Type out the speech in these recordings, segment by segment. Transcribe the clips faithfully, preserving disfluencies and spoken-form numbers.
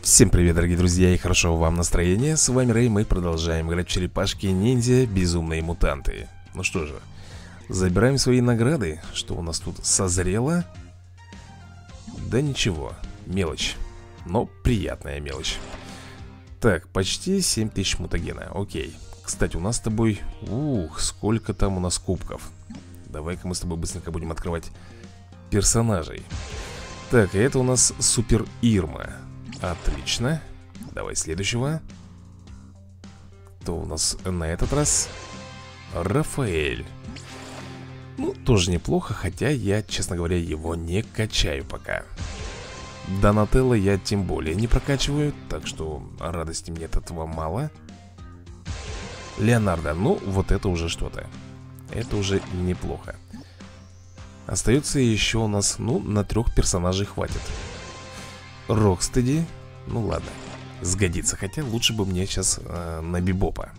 Всем привет, дорогие друзья, и хорошего вам настроения. С вами Рэй, мы продолжаем играть в черепашки-ниндзя Безумные мутанты. Ну что же, забираем свои награды. Что у нас тут созрело? Да ничего, мелочь, но приятная мелочь. Так, почти семь тысяч мутагена, окей. Кстати, у нас с тобой, ух, сколько там у нас кубков. Давай-ка мы с тобой быстренько будем открывать персонажей. Так, это у нас Супер Ирма. Отлично. Давай следующего. Кто у нас на этот раз? Рафаэль. Ну, тоже неплохо, хотя я, честно говоря, его не качаю пока. Донателло я тем более не прокачиваю, так что радости мне от этого мало. Леонардо, ну, вот это уже что-то. Это уже неплохо. Остается еще у нас, ну, на трех персонажей хватит. Рокстеди, ну ладно, сгодится. Хотя лучше бы мне сейчас э, на Бибопа.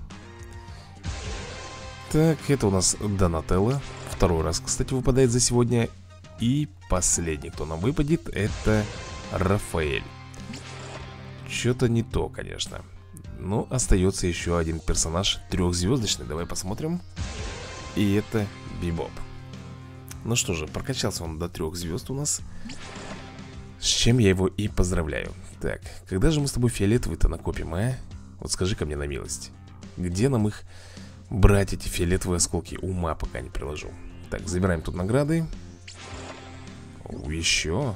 Так, это у нас Донателло. Второй раз, кстати, выпадает за сегодня. И последний, кто нам выпадет, это Рафаэль. Что-то не то, конечно. Но остается еще один персонаж трехзвездочный. Давай посмотрим. И это Бибоп. Ну что же, прокачался он до трех звезд у нас. С чем я его и поздравляю. Так, когда же мы с тобой фиолетовый-то накопим, а? Вот скажи-ка мне на милость. Где нам их брать, эти фиолетовые осколки? Ума пока не приложу. Так, забираем тут награды. О, еще.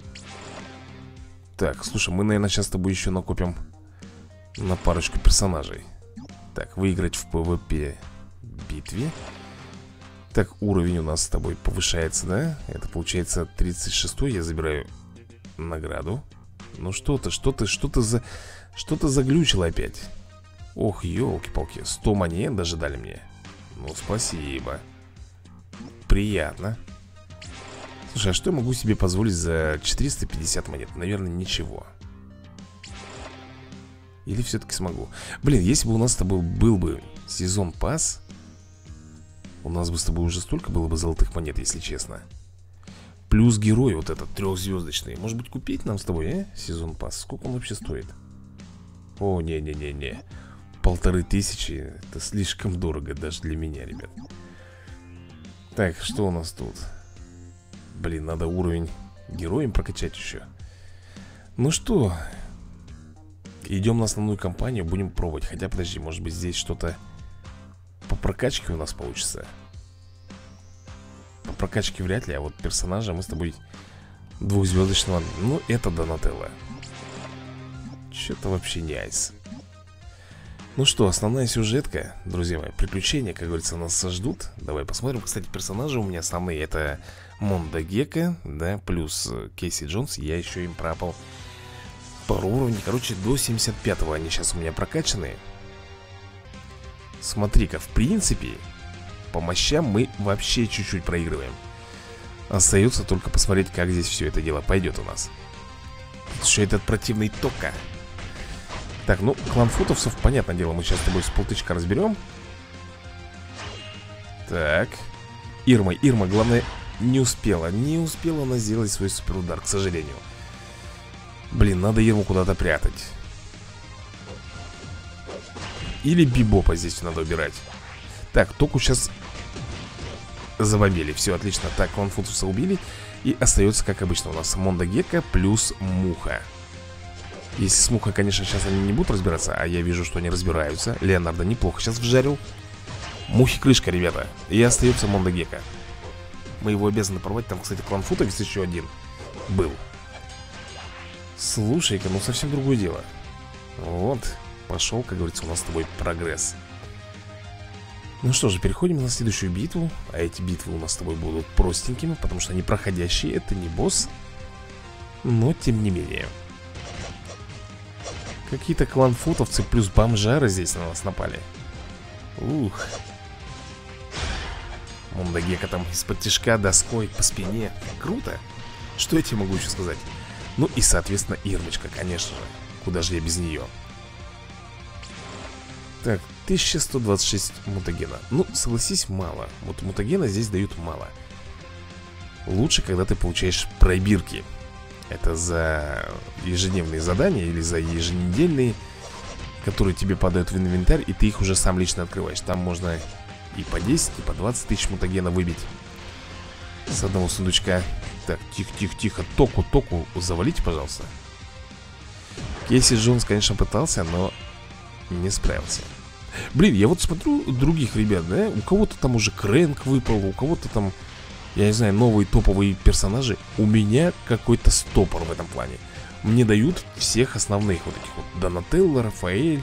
Так, слушай, мы, наверное, сейчас с тобой еще накопим на парочку персонажей. Так, выиграть в пэ вэ пэ битве. Так, уровень у нас с тобой повышается, да? Это получается тридцать шестой, я забираю награду. Ну что ты, что ты, что ты за... Что-то заглючило опять. Ох, елки-палки, сто монет даже дали мне. Ну, спасибо. Приятно. Слушай, а что я могу себе позволить за четыреста пятьдесят монет? Наверное, ничего. Или все-таки смогу? Блин, если бы у нас с тобой был бы сезон пасс, у нас бы с тобой уже столько было бы золотых монет, если честно. Плюс герой вот этот трехзвездочный. Может быть, купить нам с тобой, э? Сезон пасс. Сколько он вообще стоит? О, не-не-не-не. Полторы тысячи. Это слишком дорого даже для меня, ребят. Так, что у нас тут? Блин, надо уровень героем прокачать еще. Ну что, идем на основную кампанию, будем пробовать. Хотя, подожди, может быть, здесь что-то по прокачке у нас получится. По прокачке вряд ли, а вот персонажа мы с тобой двухзвездочного. Ну, это Донателло. Что-то вообще не айс. Ну что, основная сюжетка, друзья мои, приключения, как говорится, нас ждут. Давай посмотрим. Кстати, персонажи у меня основные. Это Монда Гекко, да, плюс Кейси Джонс. Я еще им пропал пару уровней. Короче, до семьдесят пятого они сейчас у меня прокачаны. Смотри-ка, в принципе, по мощам мы вообще чуть-чуть проигрываем. Остается только посмотреть, как здесь все это дело пойдет у нас. Что этот противный тока. Так, ну, клан футовцев, понятное дело, мы сейчас с тобой с полтычка разберем. Так. Ирма, Ирма, главное, не успела. Не успела она сделать свой суперудар, к сожалению. Блин, надо Ирму куда-то прятать. Или Бибопа здесь надо убирать. Так, Току сейчас забомбили. Все, отлично. Так, клан футовца убили. И остается, как обычно, у нас Монда Гекко плюс Муха. Если с Мухой, конечно, сейчас они не будут разбираться, а я вижу, что они разбираются. Леонардо неплохо сейчас вжарил. Мухи крышка, ребята. И остается Монда Гекко. Мы его обязаны порвать. Там, кстати, клан футовец еще один был. Слушай-ка, ну совсем другое дело. Вот, пошел, как говорится, у нас с тобой прогресс. Ну что же, переходим на следующую битву. А эти битвы у нас с тобой будут простенькими, потому что они проходящие, это не босс. Но тем не менее. Какие-то кланфутовцы плюс бомжары здесь на нас напали. Ух. Монда Гекко там из-под тишка доской по спине. Круто. Что я тебе могу еще сказать? Ну и, соответственно, Ирмочка, конечно же. Куда же я без нее? Так, тысяча сто двадцать шесть мутагена. Ну, согласись, мало. Вот мутагена здесь дают мало. Лучше, когда ты получаешь пробирки. Это за ежедневные задания или за еженедельные, которые тебе падают в инвентарь, и ты их уже сам лично открываешь. Там можно и по десять, и по двадцать тысяч мутагена выбить с одного сундучка. Так, тихо-тихо-тихо. Току, току завалите, пожалуйста. Кейси Джонс, конечно, пытался, но не справился. Блин, я вот смотрю других ребят, да? У кого-то там уже Крэнк выпал, у кого-то там, я не знаю, новые топовые персонажи. У меня какой-то стопор в этом плане. Мне дают всех основных вот этих вот: Донателло, Рафаэль.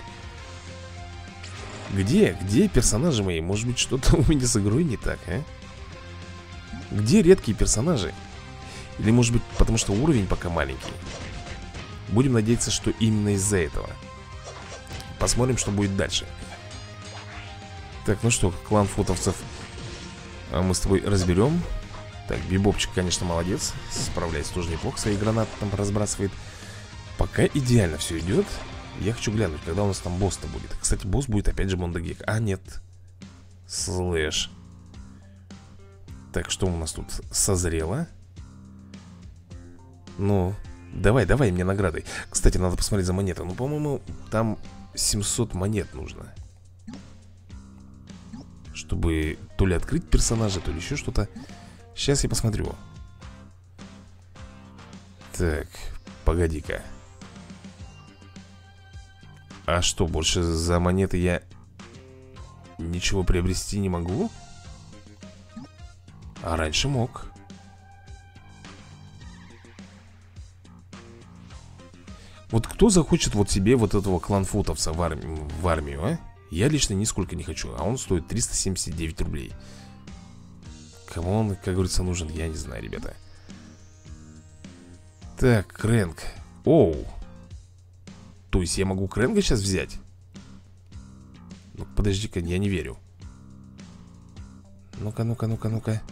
Где? Где персонажи мои? Может быть, что-то у меня с игрой не так, а? Где редкие персонажи? Или может быть, потому что уровень пока маленький? Будем надеяться, что именно из-за этого. Посмотрим, что будет дальше. Так, ну что, клан футовцев мы с тобой разберем. Так, Бибопчик, конечно, молодец. Справляется тоже неплохо, свои гранаты там разбрасывает. Пока идеально все идет. Я хочу глянуть, когда у нас там босс-то будет. Кстати, босс будет опять же Мондагек. А, нет, Слэш. Так, что у нас тут созрело? Ну, давай, давай мне награды. Кстати, надо посмотреть за монеты. Ну, по-моему, там семьсот монет нужно, чтобы то ли открыть персонажа, то ли еще что-то. Сейчас я посмотрю. Так, погоди-ка. А что, больше за монеты я ничего приобрести не могу? А раньше мог. Вот кто захочет вот себе вот этого кланфутовца в, арми в армию, а? Я лично нисколько не хочу. А он стоит триста семьдесят девять рублей. Кому он, как говорится, нужен, я не знаю, ребята. Так, Крэнк. Оу. То есть я могу Крэнка сейчас взять? Ну, подожди-ка, я не верю. Ну-ка, ну-ка, ну-ка, ну-ка.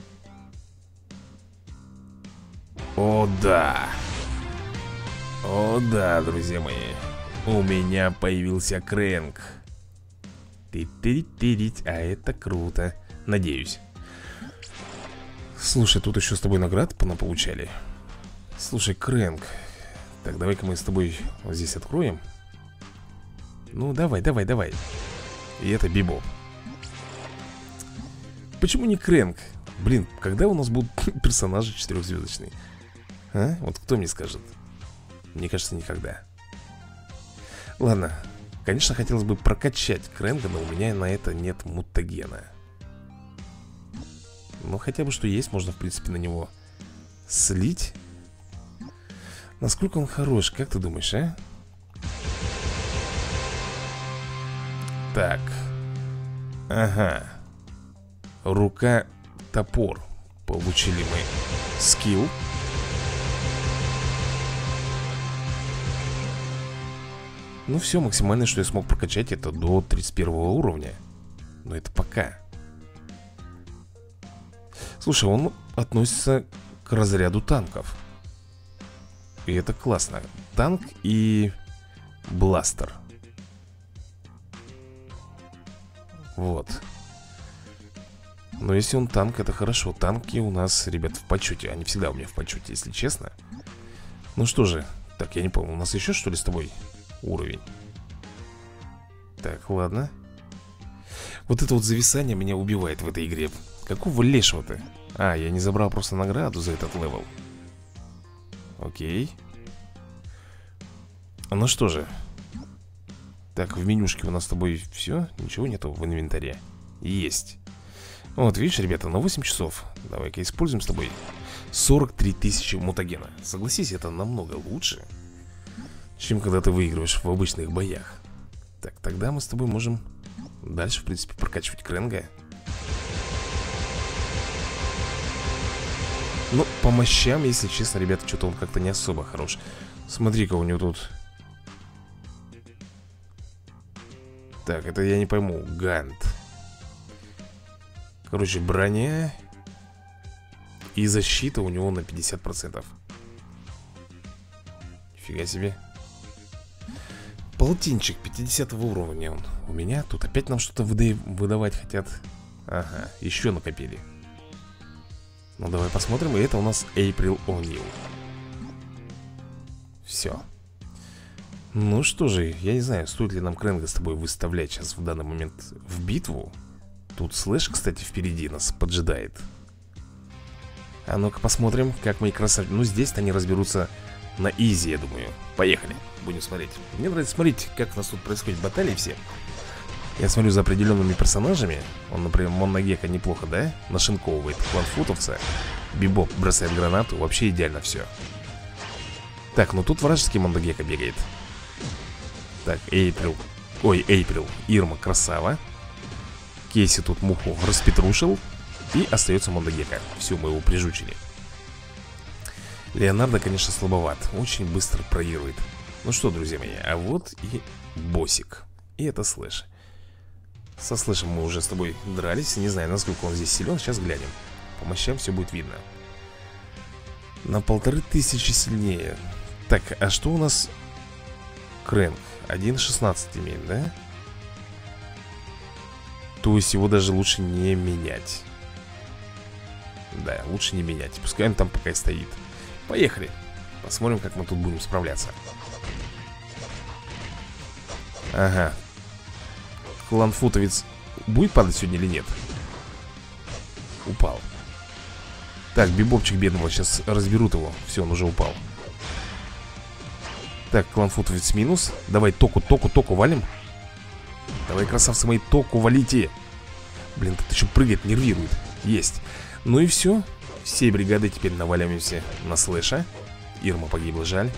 О, да. О, да, друзья мои. У меня появился Крэнк. Ты-ты-ты-ты. А это круто. Надеюсь. Слушай, тут еще с тобой наград получали. Слушай, Крэнк. Так, давай-ка мы с тобой вот здесь откроем. Ну, давай, давай, давай. И это Бибоп. Почему не Крэнк? Блин, когда у нас будут персонажи четырехзвездочные? А? Вот кто мне скажет? Мне кажется, никогда. Ладно. Конечно, хотелось бы прокачать Крэнка, но у меня на это нет мутагена. Ну, хотя бы что есть, можно, в принципе, на него слить. Насколько он хорош, как ты думаешь, а? Так. Ага. Рука-топор. Получили мы скилл. Ну все, максимальное, что я смог прокачать, это до тридцать первого уровня. Но это пока. Слушай, он относится к разряду танков. И это классно. Танк и бластер. Вот. Но если он танк, это хорошо. Танки у нас, ребят, в почете. Они всегда у меня в почете, если честно. Ну что же. Так, я не помню, у нас еще что ли с тобой уровень? Так, ладно. Вот это вот зависание меня убивает в этой игре. Какого лешего-то? А, я не забрал просто награду за этот левел. Окей. Ну что же. Так, в менюшке у нас с тобой все? Ничего нету в инвентаре? Есть. Вот, видишь, ребята, на восемь часов. Давай-ка используем с тобой сорок три тысячи мутагена. Согласись, это намного лучше, чем когда ты выигрываешь в обычных боях. Так, тогда мы с тобой можем дальше, в принципе, прокачивать Крэнга. Но по мощам, если честно, ребята, что-то он как-то не особо хорош. Смотри-ка, у него тут... Так, это я не пойму. Гант. Короче, броня и защита у него на пятьдесят процентов. Нифига себе. Полтинчик пятидесятого уровня он у меня. Тут опять нам что-то выдавать хотят. Ага, еще накопили. Ну давай посмотрим. И это у нас Эйприл О'Нил. Все. Ну что же, я не знаю, стоит ли нам Крэнга с тобой выставлять сейчас в данный момент в битву. Тут Слэш, кстати, впереди нас поджидает. А ну-ка посмотрим, как мои красавцы. Ну здесь-то они разберутся на изи, я думаю. Поехали, будем смотреть. Мне нравится смотреть, как у нас тут происходит баталии все. Я смотрю за определенными персонажами. Он, например, Моннагека неплохо, да? Нашинковывает кланфутовца. Бибоп бросает гранату. Вообще идеально все. Так, ну тут вражеский Моннагека бегает. Так, Эйприл. Ой, Эйприл. Ирма красава. Кейси тут муху распетрушил. И остается Моннагека. Все, мы его прижучили. Леонардо, конечно, слабоват. Очень быстро проигрывает. Ну что, друзья мои, а вот и боссик. И это Слэш. Со Слэшем мы уже с тобой дрались. Не знаю, насколько он здесь силен. Сейчас глянем. По мощам все будет видно. На полторы тысячи сильнее. Так, а что у нас? Крэнг один шестнадцать имеет, да? То есть его даже лучше не менять. Да, лучше не менять. Пускай он там пока и стоит. Поехали. Посмотрим, как мы тут будем справляться. Ага. Кланфутовец будет падать сегодня или нет? Упал. Так, бибопчик бедного. Сейчас разберут его. Все, он уже упал. Так, кланфутовец минус. Давай току, току, току валим. Давай, красавцы мои, току валите. Блин, тут еще прыгает, нервирует. Есть. Ну и все. Все бригады теперь наваливаемся на Слэша. Ирма погибла, жаль.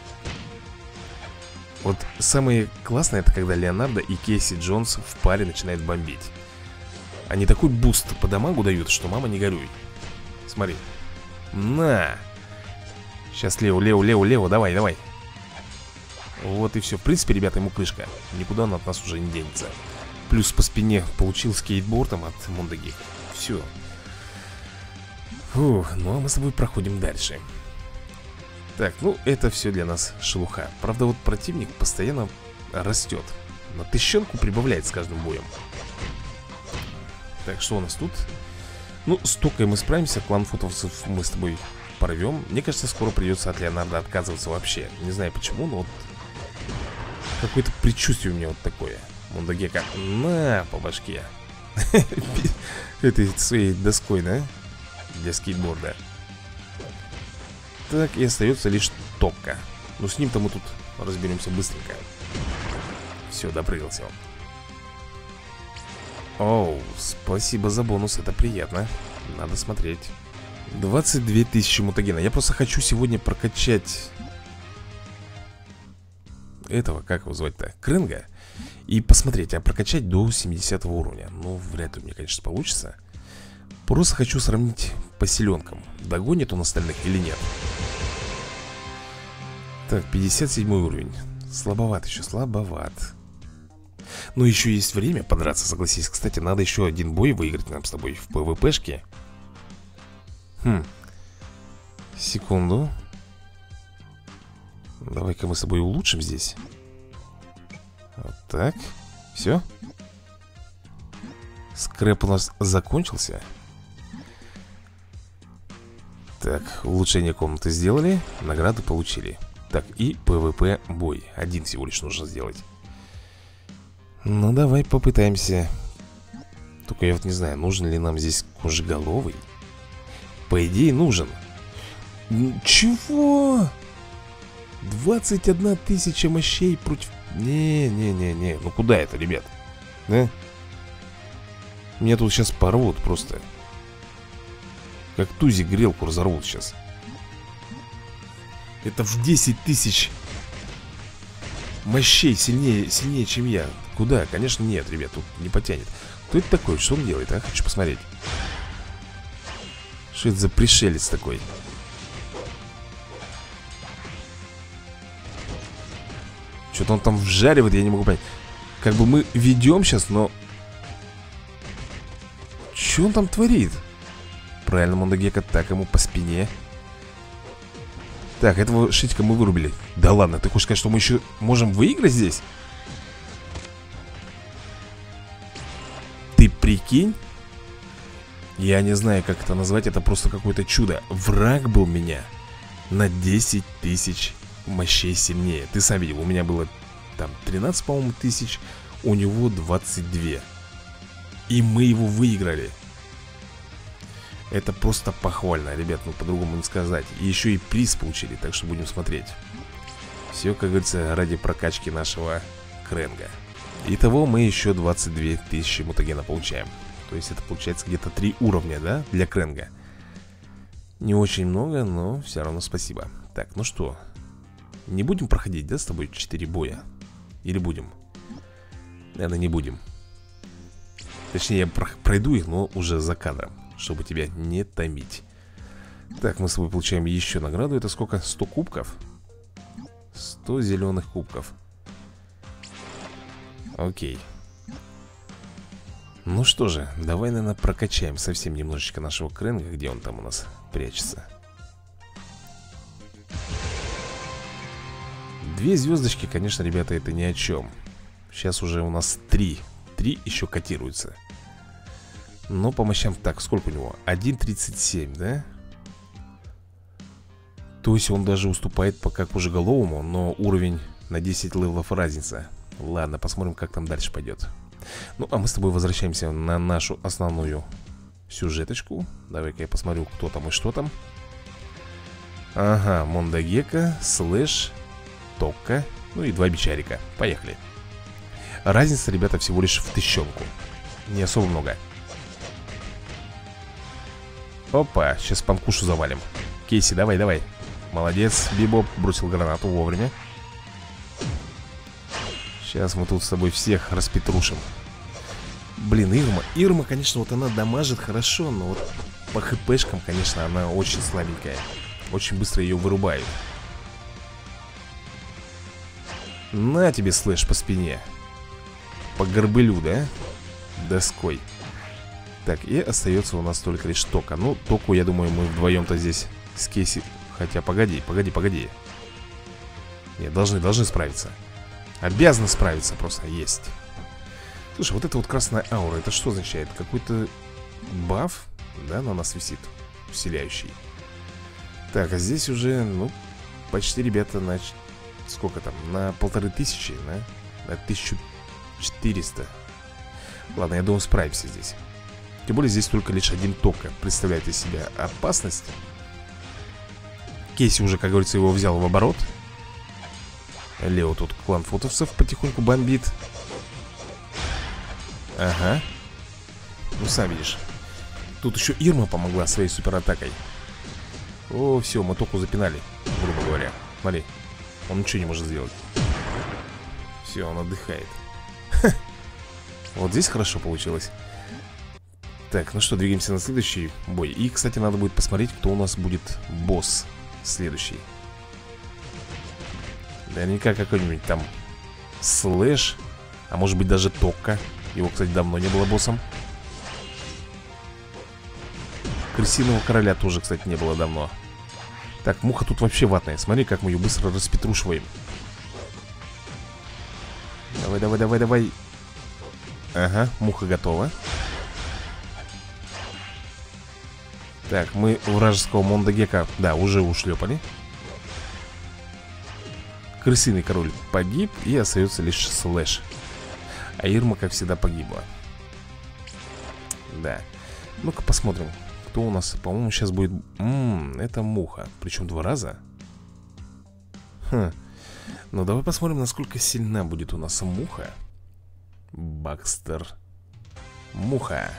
Вот самое классное, это когда Леонардо и Кейси Джонс в паре начинают бомбить. Они такой буст по дамагу дают, что мама не горюй. Смотри. На. Сейчас Лео, Лео, Лео, Лео, давай, давай. Вот и все. В принципе, ребята, ему крышка. Никуда он от нас уже не денется. Плюс по спине получил скейтбордом от Мондаги. Все. Фух, ну а мы с тобой проходим дальше. Так, ну это все для нас шелуха. Правда, вот противник постоянно растет. На тысячонку прибавляет с каждым боем. Так, что у нас тут? Ну, с Токой мы справимся. Кланфутовцев мы с тобой порвем. Мне кажется, скоро придется от Леонардо отказываться вообще. Не знаю почему, но вот какое-то предчувствие у меня вот такое. Мондагека, на, по башке. Этой своей доской, да? Для скейтборда. Так, и остается лишь Токка. Ну, с ним-то мы тут разберемся быстренько. Все, допрыгался он. Оу, спасибо за бонус, это приятно. Надо смотреть. двадцать две тысячи мутагена. Я просто хочу сегодня прокачать этого, как его звать-то, Крэнга. И посмотреть, а прокачать до семидесятого уровня. Ну, вряд ли у меня, конечно, получится. Просто хочу сравнить по силенкам. Догонит он остальных или нет. Так, пятьдесят седьмой уровень. Слабоват еще, слабоват. Но еще есть время подраться, согласись. Кстати, надо еще один бой выиграть нам с тобой в ПВПшке. Хм. Секунду. Давай-ка мы с тобой улучшим здесь. Вот так. Все. Скрэп у нас закончился. Так, улучшение комнаты сделали. Награды получили. Так, и ПВП бой. Один всего лишь нужно сделать. Ну, давай попытаемся. Только я вот не знаю, нужен ли нам здесь кожеголовый. По идее, нужен. Чего? двадцать одна тысяча мощей против... Не-не-не-не. Ну куда это, ребят? Да? Меня тут сейчас порвут просто. Как тузик грелку разорвут сейчас. Это в десять тысяч мощей сильнее, сильнее, чем я. Куда? Конечно, нет, ребят, тут не потянет. Кто это такой? Что он делает, а? Хочу посмотреть. Что это за пришелец такой? Что-то он там вжаривает, я не могу понять. Как бы мы ведем сейчас, но... Что он там творит? Правильно, Мондагека, так ему по спине. Так, этого шитика мы вырубили. Да ладно, ты хочешь сказать, что мы еще можем выиграть здесь? Ты прикинь? Я не знаю, как это назвать. Это просто какое-то чудо. Враг был меня на десять тысяч мощей сильнее. Ты сам видел, у меня было там тринадцать, по-моему, тысяч, у него двадцать два. И мы его выиграли. Это просто похвально, ребят, ну по-другому не сказать. И еще и приз получили, так что будем смотреть. Все, как говорится, ради прокачки нашего Кренга. Итого мы еще двадцать две тысячи мутагена получаем. То есть это получается где-то три уровня, да, для Кренга. Не очень много, но все равно спасибо. Так, ну что, не будем проходить, да, с тобой четыре боя? Или будем? Наверное, не будем. Точнее, я пройду их, но уже за кадром, чтобы тебя не томить. Так, мы с тобой получаем еще награду. Это сколько? сто кубков? сто зеленых кубков. Окей. Ну что же, давай, наверное, прокачаем совсем немножечко нашего Кренга. Где он там у нас прячется? Две звездочки, конечно, ребята, это ни о чем. Сейчас уже у нас три. Три еще котируются. Но по мощам, так, сколько у него? один тридцать семь, да? То есть он даже уступает пока кожеголовому, но уровень на десять левелов разница. Ладно, посмотрим, как там дальше пойдет. Ну, а мы с тобой возвращаемся на нашу основную сюжеточку. Давай-ка я посмотрю, кто там и что там. Ага, Мондагека, Слэш, Tokkа, ну и два бичарика. Поехали. Разница, ребята, всего лишь в тысячонку. Не особо много. Опа, сейчас панкушу завалим. Кейси, давай, давай. Молодец, Бибоп бросил гранату вовремя. Сейчас мы тут с тобой всех распетрушим. Блин, Ирма, Ирма, конечно, вот она дамажит хорошо, но вот по хпшкам, конечно, она очень слабенькая. Очень быстро ее вырубают. На тебе, Слэш, по спине. По горбылю, да? Доской. Так, и остается у нас только лишь Tokkа. Ну, Tokkу, я думаю, мы вдвоем-то здесь с Кейси. Хотя, погоди, погоди, погоди. Нет, должны, должны справиться. Обязаны справиться, просто есть. Слушай, вот эта вот красная аура, это что означает? Какой-то баф, да, на нас висит, вселяющий. Так, а здесь уже, ну, почти, ребята, на... Сколько там? На полторы тысячи, да? На тысячу четыреста. Ладно, я думаю, справимся здесь. Тем более здесь только лишь один Tokkа представляет из себя опасность. Кейси уже, как говорится, его взял в оборот. Лео тут клан фотовцев потихоньку бомбит. Ага. Ну, сам видишь. Тут еще Ирма помогла своей суператакой. О, все, мы Tokkу запинали, грубо говоря. Смотри, он ничего не может сделать. Все, он отдыхает. Ха. Вот здесь хорошо получилось. Так, ну что, двигаемся на следующий бой. И, кстати, надо будет посмотреть, кто у нас будет босс следующий. Наверняка какой-нибудь там Слэш. А может быть даже Tokkа. Его, кстати, давно не было боссом. Крысиного короля тоже, кстати, не было давно. Так, муха тут вообще ватная. Смотри, как мы ее быстро распетрушиваем. Давай, давай, давай, давай. Ага, муха готова. Так, мы вражеского Мондагека, да, уже ушлепали. Крысиный король погиб, и остается лишь Слэш. А Ирма, как всегда, погибла. Да. Ну-ка посмотрим, кто у нас. По-моему, сейчас будет... Ммм, это муха. Причем два раза. Хм. Ну, давай посмотрим, насколько сильна будет у нас муха. Бакстер. Муха.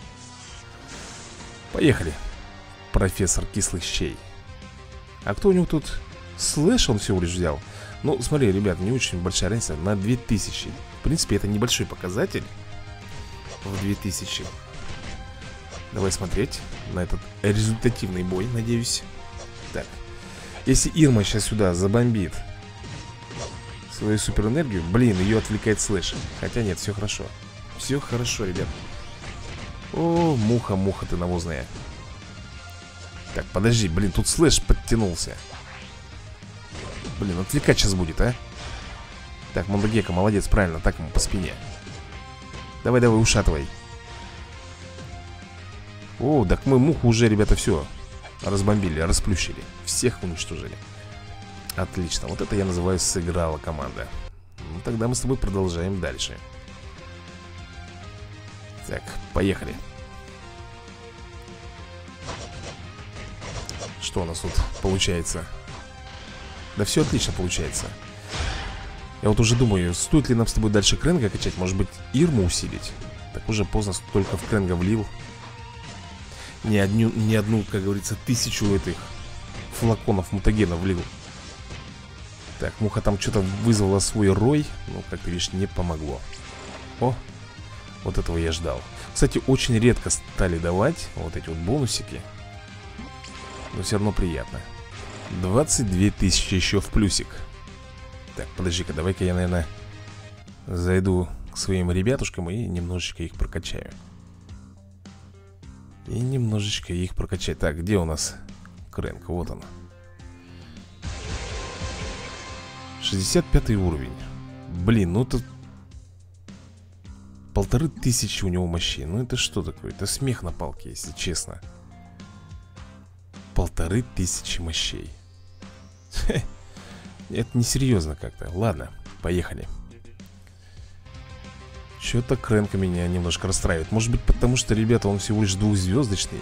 Поехали. Профессор кислых щей. А кто у него тут? Слэш он всего лишь взял. Ну, смотри, ребят, не очень большая разница. На две тысячи. В принципе, это небольшой показатель. В две тысячи. Давай смотреть на этот результативный бой, надеюсь. Так. Если Ирма сейчас сюда забомбит свою суперэнергию, блин, ее отвлекает Слэш. Хотя нет, все хорошо. Все хорошо, ребят. О, муха, муха ты навозная. Так, подожди, блин, тут Слэш подтянулся. Блин, отвлекать сейчас будет, а? Так, Мондагека, молодец, правильно, так ему по спине. Давай, давай, ушатывай. О, так мы муху уже, ребята, все разбомбили, расплющили. Всех уничтожили. Отлично, вот это я называю сыграла команда. Ну, тогда мы с тобой продолжаем дальше. Так, поехали. Что у нас тут получается? Да все отлично получается. Я вот уже думаю, стоит ли нам с тобой дальше Кренга качать? Может быть, Ирму усилить? Так уже поздно, столько в Кренга влил. Ни одну, ни одну, как говорится, тысячу этих флаконов мутагена влил. Так, муха там что-то вызвала свой рой. Ну, как ты видишь, не помогло. О, вот этого я ждал. Кстати, очень редко стали давать вот эти вот бонусики. Но все равно приятно. двадцать две тысячи еще в плюсик. Так, подожди-ка, давай-ка я, наверное, зайду к своим ребятушкам и немножечко их прокачаю. И немножечко их прокачать. Так, где у нас Крэнк? Вот он. шестьдесят пятый уровень. Блин, ну тут полторы тысячи у него мощей. Ну это что такое? Это смех на палке, если честно. Полторы тысячи мощей. Это несерьезно как-то. Ладно, поехали. Что-то Крэнка меня немножко расстраивает. Может быть, потому что, ребята, он всего лишь двухзвездочный.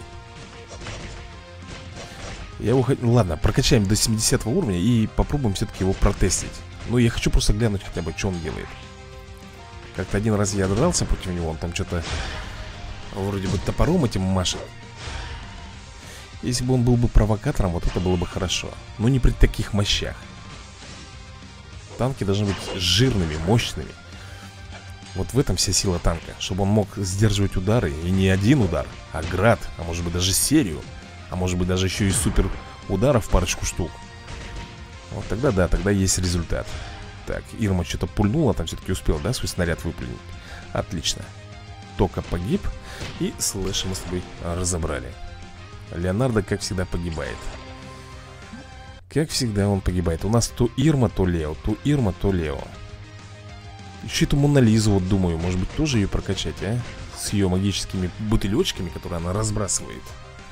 Я его... Ладно, прокачаем до семидесятого уровня и попробуем все-таки его протестить. Ну, я хочу просто глянуть хотя бы, что он делает. Как-то один раз я дрался против него. Он там что-то вроде бы топором этим машет. Если бы он был бы провокатором, вот это было бы хорошо. Но не при таких мощах. Танки должны быть жирными, мощными. Вот в этом вся сила танка. Чтобы он мог сдерживать удары. И не один удар, а град. А может быть даже серию. А может быть даже еще и супер ударов парочку штук. Вот тогда да, тогда есть результат. Так, Ирма что-то пульнула. Там все-таки успел, да, свой снаряд выплюнуть. Отлично. Тока погиб. И Слэша мы с тобой разобрали. Леонардо, как всегда, погибает. Как всегда он погибает. У нас то Ирма, то Лео. То Ирма, то Лео. Еще эту Монолизу, вот думаю, может быть, тоже ее прокачать, а? С ее магическими бутылечками, которые она разбрасывает.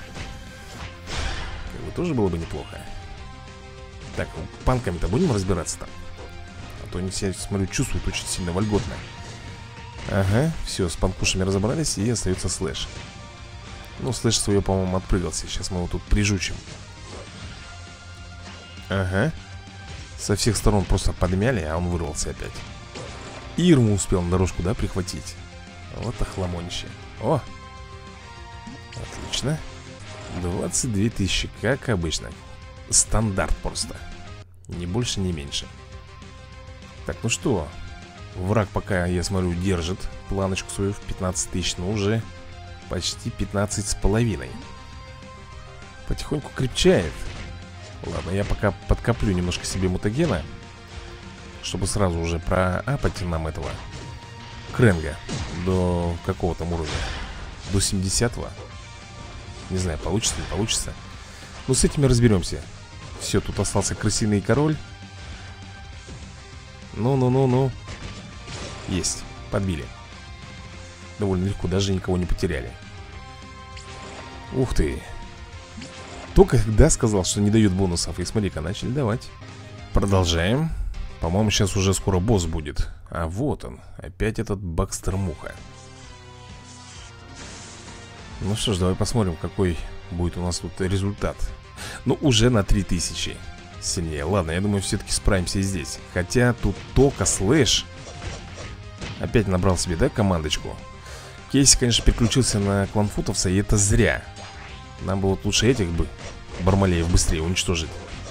Как бы тоже было бы неплохо. Так, панками-то будем разбираться там? А то они себя, смотрю, чувствуют очень сильно вольготно. Ага, все, с панкушами разобрались. И остается Слэш. Ну, Слэш свое, по-моему, отпрыгался. Сейчас мы его тут прижучим. Ага. Со всех сторон просто подмяли, а он вырвался опять. Ирму успел на дорожку, да, прихватить. Вот охламонище. О! Отлично. двадцать две тысячи, как обычно. Стандарт просто. Ни больше, ни меньше. Так, ну что? Враг пока, я смотрю, держит планочку свою в пятнадцать тысяч. Но уже почти пятнадцать с половиной. Потихоньку крепчает. Ладно, я пока подкоплю немножко себе мутагена, чтобы сразу уже проапать нам этого Кренга до какого там уровня? До семидесятого. Не знаю, получится, не получится. Но с этими разберемся. Все, тут остался крысиный король. Ну-ну-ну-ну. Есть, подбили. Довольно легко, даже никого не потеряли. Ух ты. Только когда сказал, что не дают бонусов. И смотри-ка, начали давать. Продолжаем. По-моему, сейчас уже скоро босс будет. А вот он, опять этот Бакстер Муха. Ну что ж, давай посмотрим, какой будет у нас тут результат. Ну, уже на три тысячи сильнее. Ладно, я думаю, все-таки справимся и здесь. Хотя тут только Слэш опять набрал себе, да, командочку. Кейси, конечно, переключился на кланфутовца, и это зря. Нам бы вот лучше этих бы Бармалеев быстрее уничтожить.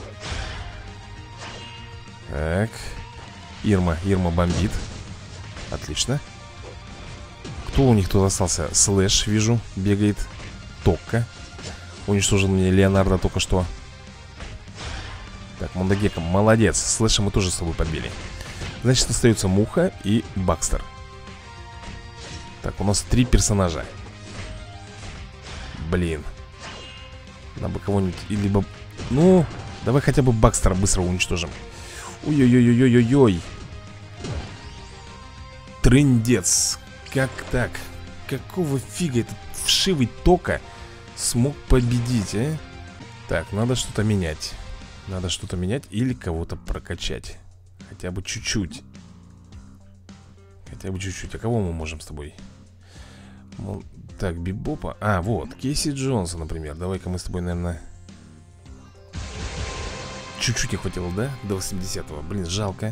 Так. Ирма, Ирма бомбит. Отлично. Кто у них тут остался? Слэш, вижу, бегает. Токка. Уничтожил мне Леонардо только что. Так, Мондагека, молодец. Слэша мы тоже с собой подбили. Значит, остается Муха и Бакстер. Так, у нас три персонажа. Блин. Надо бы кого-нибудь, либо... Ну, давай хотя бы Бакстера быстро уничтожим. Ой-ой-ой-ой-ой-ой. Трындец. Как так? Какого фига этот вшивый Тока смог победить, а? Так, надо что-то менять. Надо что-то менять или кого-то прокачать. Хотя бы чуть-чуть. Хотя бы чуть-чуть. А кого мы можем с тобой? Ну, так, Бибопа. А, вот, Кейси Джонса, например. Давай-ка мы с тобой, наверное... Чуть-чуть не хватило, да? До восьмидесятого. Блин, жалко.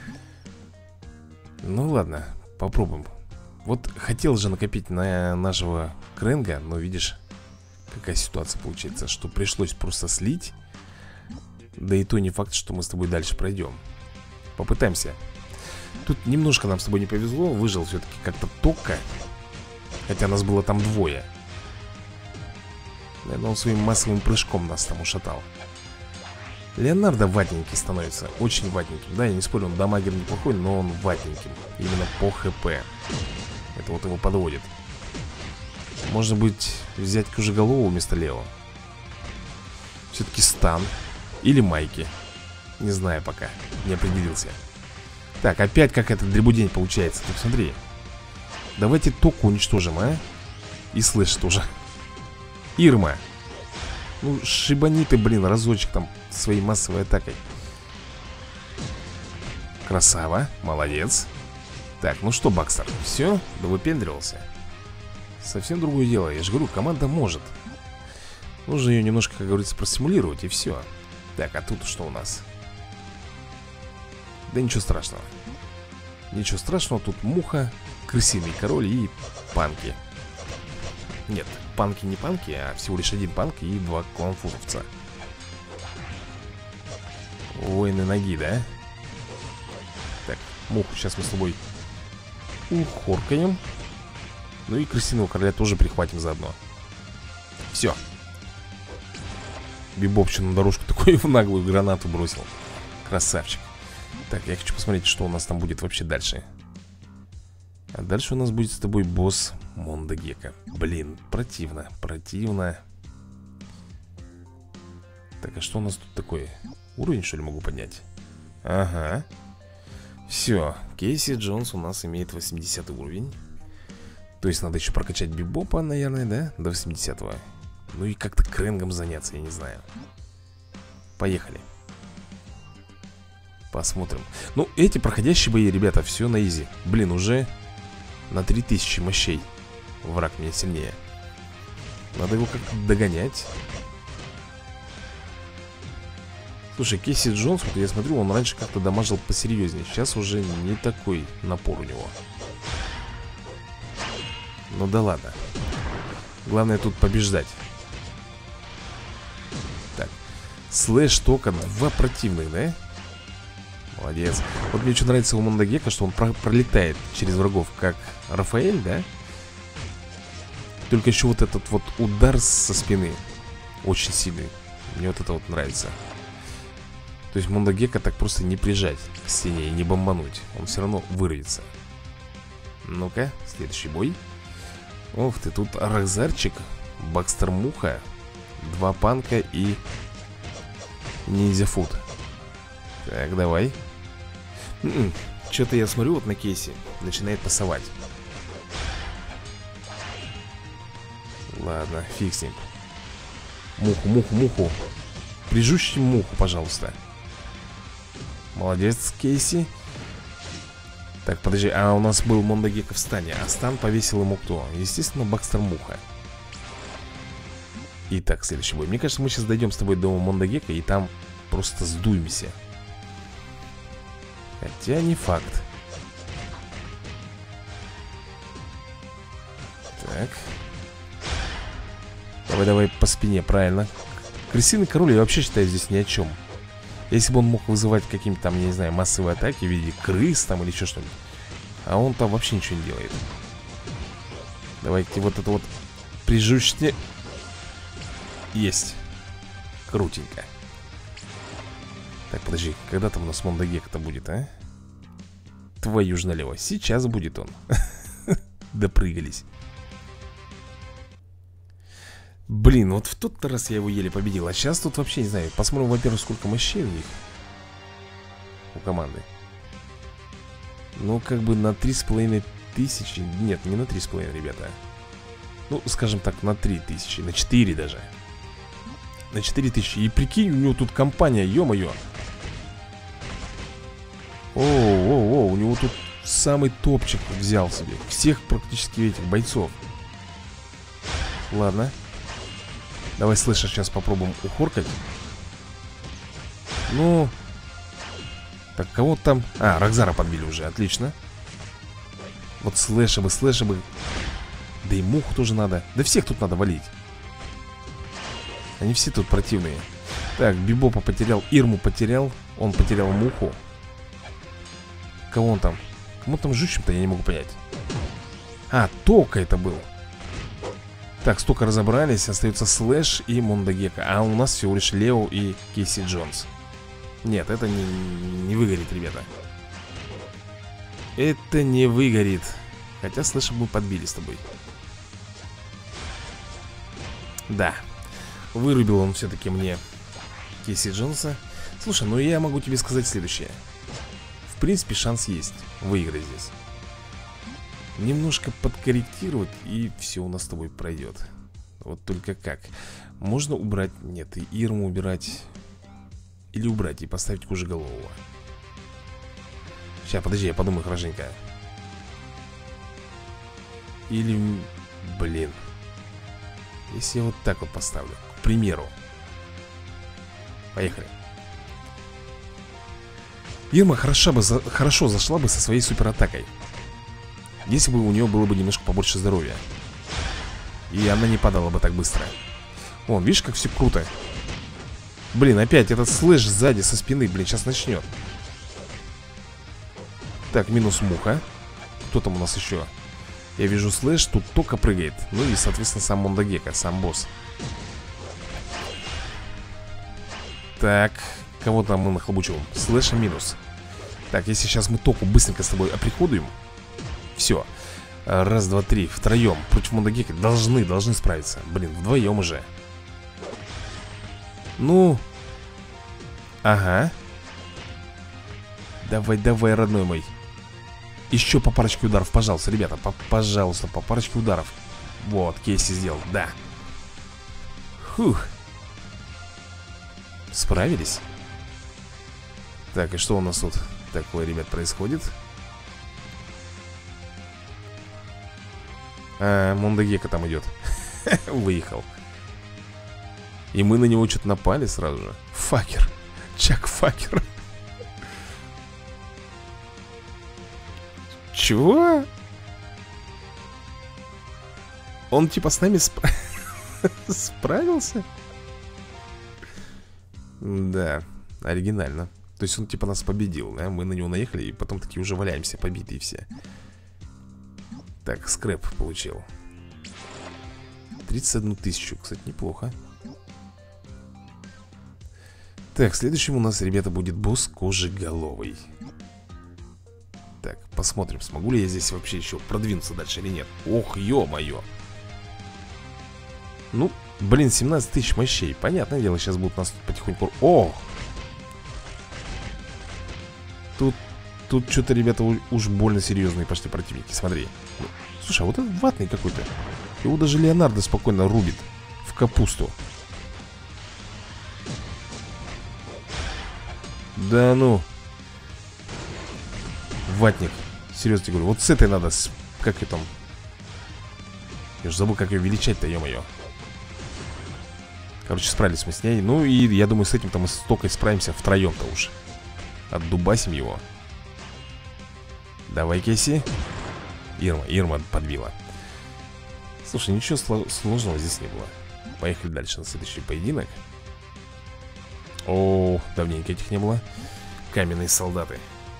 Ну ладно, попробуем. Вот хотел же накопить на нашего Крэнга, но видишь, какая ситуация получается, что пришлось просто слить. Да и то не факт, что мы с тобой дальше пройдем. Попытаемся. Тут немножко нам с тобой не повезло. Выжил все-таки как-то Тока. Хотя нас было там двое. Наверное, он своим массовым прыжком нас там ушатал. Леонардо ватненький становится. Очень ватненьким. Да, я не спорю, он дамагер неплохой, но он ватненьким. Именно по хп. Это вот его подводит. Может быть, взять Кожеголову вместо Лео. Все-таки стан. Или майки. Не знаю пока. Не определился. Так, опять какая-то дребудень получается. Ты посмотри. Давайте Току уничтожим, а? И Слэш тоже. Ирма. Ну, шибани ты, блин, разочек там своей массовой атакой. Красава, молодец. Так, ну что, Бакстер, все? Да выпендривался. Совсем другое дело, я же говорю, команда может. Нужно ее немножко, как говорится, простимулировать, и все. Так, а тут что у нас? Да ничего страшного. Ничего страшного, тут муха, крысиный король и панки. Нет, панки не панки, а всего лишь один панк и два кланфутовца. Воины ноги, да? Так, муху сейчас мы с тобой ухоркаем. Ну и крысиного короля тоже прихватим заодно. Все. Бибопчик на дорожку такую в наглую гранату бросил. Красавчик. Так, я хочу посмотреть, что у нас там будет вообще дальше. А дальше у нас будет с тобой босс Мондо Гекко. Блин, противно, противно. Так, а что у нас тут такое? Уровень, что ли, могу поднять? Ага. Все, Кейси Джонс у нас имеет восьмидесятый уровень. То есть надо еще прокачать Бибопа, наверное, да? До восьмидесятого. Ну и как-то Крэнгом заняться, я не знаю. Поехали. Посмотрим. Ну, эти проходящие бои, ребята, все на изи. Блин, уже на три тысячи мощей враг меня сильнее. Надо его как-то догонять. Слушай, Кейси Джонс, вот я смотрю, он раньше как-то дамажил посерьезнее. Сейчас уже не такой напор у него. Ну да ладно. Главное тут побеждать. Так, Слэш, Тока, два противных, да? Молодец. Вот мне что нравится у Мондо Гекко, что он про пролетает через врагов, как Рафаэль, да? Только еще вот этот вот удар со спины очень сильный. Мне вот это вот нравится. То есть Мондо Гекко так просто не прижать к стене и не бомбануть. Он все равно вырвется. Ну-ка, следующий бой. Ух ты, тут Рахзарчик, Бакстер Муха, два панка и Ниндзя Фуд. Так, давай. м-м, Что-то я смотрю вот на Кейси, начинает пасовать. Ладно, фиг с ним. Муху, муху, муху. Прижущий муху, пожалуйста. Молодец, Кейси. Так, подожди, а у нас был Мондо Гекко в стане. А стан повесил ему кто? Естественно, Бакстер Муха. Итак, следующий бой. Мне кажется, мы сейчас дойдем с тобой до Мондо Гекко и там просто сдуемся. Хотя не факт. Так. Давай, давай по спине, правильно. Крысиный король я вообще считаю здесь ни о чем. Если бы он мог вызывать какие-то там, я не знаю, массовые атаки в виде крыс там или еще что-нибудь. А он там вообще ничего не делает. Давайте вот это вот прижучьте. Есть. Крутенько. Так, подожди, когда там у нас Мондо Гекко-то будет, а? Твою ж налево. Сейчас будет он. Допрыгались. Блин, вот в тот раз я его еле победил. А сейчас тут вообще не знаю. Посмотрим, во-первых, сколько мощей у них. У команды. Ну, как бы на три с половиной тысячи. Нет, не на три с половиной, ребята. Ну, скажем так, на три тысячи. На четыре даже. На четыре тысячи. И прикинь, у него тут компания, ё-моё. О-о-о, у него тут самый топчик взял себе. Всех практически этих бойцов. Ладно. Давай слэша сейчас попробуем ухоркать. Ну. Так, кого там? А, Рокзара подбили уже, отлично. Вот слэша бы, слэша бы. Да и муху тоже надо. Да всех тут надо валить. Они все тут противные. Так, Бибопа потерял, Ирму потерял. Он потерял муху. Кого он там? Кому там жучим-то, я не могу понять. А, Тока это был. Так, столько разобрались. Остается Слэш и Мондагека. А у нас всего лишь Лео и Кейси Джонс. Нет, это не, не выгорит, ребята. Это не выгорит. Хотя Слэша мы подбили с тобой. Да. Вырубил он все-таки мне Кейси Джонса. Слушай, ну я могу тебе сказать следующее. В принципе, шанс есть выиграть здесь. Немножко подкорректировать, и все у нас с тобой пройдет. Вот только как? Можно убрать... Нет, и Ирму убирать. Или убрать и поставить Кожеголового. Сейчас, подожди, я подумаю хорошенько. Или... Блин. Если я вот так вот поставлю, к примеру. Поехали. Ирма хорошо, бы за... хорошо зашла бы со своей суператакой. Если бы у нее было бы немножко побольше здоровья. И она не падала бы так быстро. Вон, видишь, как все круто. Блин, опять этот слэш сзади со спины, блин, сейчас начнет. Так, минус муха. Кто там у нас еще? Я вижу слэш, тут Тока прыгает. Ну и, соответственно, сам Мондагека, сам босс. Так, кого там мы нахлобучиваем? Слэша минус. Так, если сейчас мы Току быстренько с тобой оприходуем. Все. Раз, два, три. Втроем против Мондагека должны, должны справиться. Блин, вдвоем уже. Ну. Ага. Давай, давай, родной мой. Еще по парочке ударов, пожалуйста, ребята, по пожалуйста, по парочке ударов. Вот, Кейси сделал, да. Фух. Справились. Так, и что у нас тут такое, ребят, происходит? А, Мондагека там идет. Выехал. И мы на него что-то напали сразу же. Факер. Чак Факер. Чего? Он типа с нами спра... справился? Да, оригинально. То есть он типа нас победил, да? Мы на него наехали и потом такие уже валяемся, побитые все. Так, скрэп получил. тридцать одну тысячу, кстати, неплохо. Так, следующим у нас, ребята, будет босс Кожеголовый. Так, посмотрим, смогу ли я здесь вообще еще продвинуться дальше или нет. Ох, ё-моё. Ну, блин, семнадцать тысяч мощей. Понятное дело, сейчас будут нас тут потихоньку... О! Тут, тут что-то, ребята, уж больно серьезные пошли противники. Смотри. Слушай, а вот этот ватный какой-то. Его даже Леонардо спокойно рубит в капусту. Да ну. Ватник. Серьезно тебе говорю, вот с этой надо, с... как ее там? Я же забыл, как ее величать-то, ё-моё. Короче, справились мы с ней. Ну и я думаю, с этим-то мы с Токой справимся втроем-то уж. Отдубасим его. Давай, Кейси. Ирма, Ирма подбила. Слушай, ничего сложного здесь не было. Поехали дальше на следующий поединок. О, давненько этих не было. Каменные солдаты.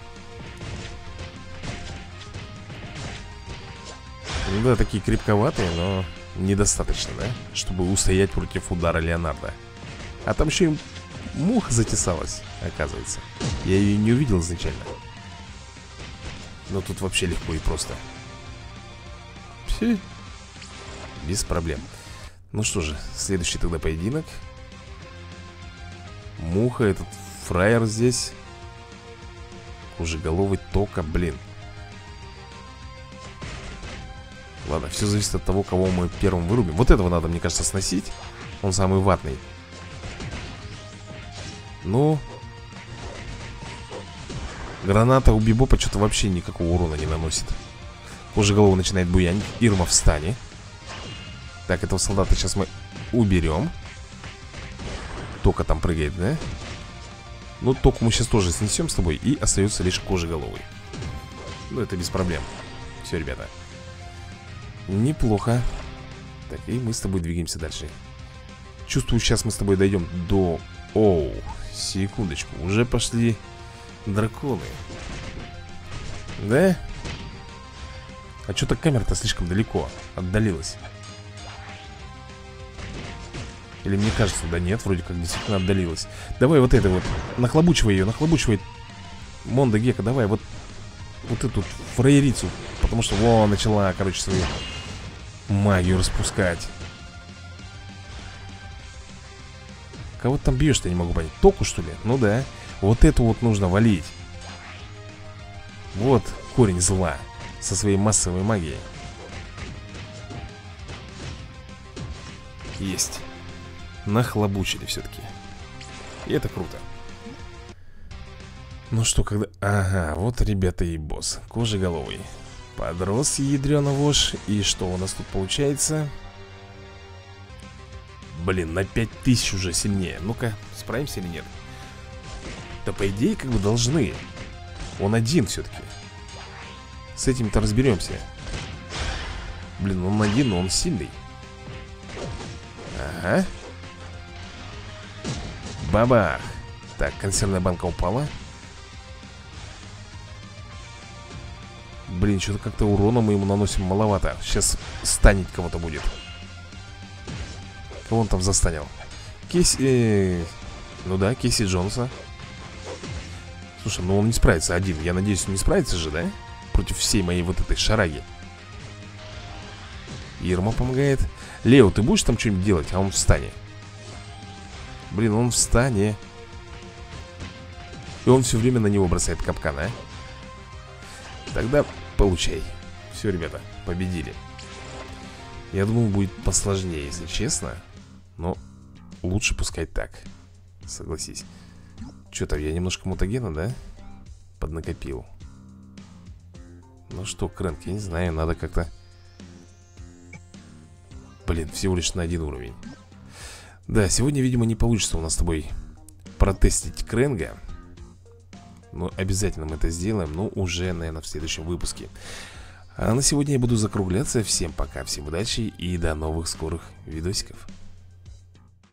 Ну да, такие крепковатые, но недостаточно, да? Чтобы устоять против удара Леонардо. А там еще и муха затесалась, оказывается. Я ее не увидел изначально. Но тут вообще легко и просто. Пси. Без проблем. Ну что же, следующий тогда поединок. Муха, этот фраер здесь. Кожеголовый, Тока, блин. Ладно, все зависит от того, кого мы первым вырубим. Вот этого надо, мне кажется, сносить. Он самый ватный. Ну. Граната у Бибопа что-то вообще никакого урона не наносит. Кожеголова начинает буянить. Ирма, встань. Так, этого солдата сейчас мы уберем. Тока там прыгает, да? Ну, Току мы сейчас тоже снесем с тобой. И остается лишь Кожеголовый. Ну, это без проблем. Все, ребята. Неплохо. Так, и мы с тобой двигаемся дальше. Чувствую, сейчас мы с тобой дойдем до... Оу, секундочку. Уже пошли драконы. Да? А что-то камера-то слишком далеко отдалилась. Или мне кажется, да нет, вроде как действительно отдалилась. Давай вот это вот, нахлобучивай ее, нахлобучивай. Монда Гека, давай вот вот эту фраерицу. Потому что, во, начала, короче, свою магию распускать. Кого ты там бьешь-то, я не могу понять. Току, что ли? Ну да. Вот эту вот нужно валить. Вот корень зла со своей массовой магией. Есть. Нахлобучили все-таки. И это круто. Ну что, когда... Ага, вот, ребята, и босс. Кожеголовый. Подрос, ядрёна вошь. И что у нас тут получается? Блин, на пять тысяч уже сильнее. Ну-ка, справимся или нет? Да по идее как бы должны. Он один все-таки. С этим-то разберемся. Блин, он один, но он сильный. Ага. Бабах. Так, консервная банка упала. Блин, что-то как-то урона мы ему наносим маловато. Сейчас станет кого-то будет. Кого он там застанил? Кейси... Э... Ну да, Кейси Джонса. Слушай, ну он не справится один. Я надеюсь, он не справится же, да? Против всей моей вот этой шараги. Ирма помогает. Лео, ты будешь там что-нибудь делать? А он встанет. Блин, он встанет. И он все время на него бросает капкан, а? Тогда получай. Все, ребята, победили. Я думал, будет посложнее, если честно. Но лучше пускай так. Согласись. Что-то я немножко мутагена, да? Поднакопил. Ну что, Крэнк, я не знаю, надо как-то... Блин, всего лишь на один уровень. Да, сегодня, видимо, не получится у нас с тобой протестить Крэнга. Но обязательно мы это сделаем, но уже, наверное, в следующем выпуске. А на сегодня я буду закругляться. Всем пока, всем удачи и до новых скорых видосиков.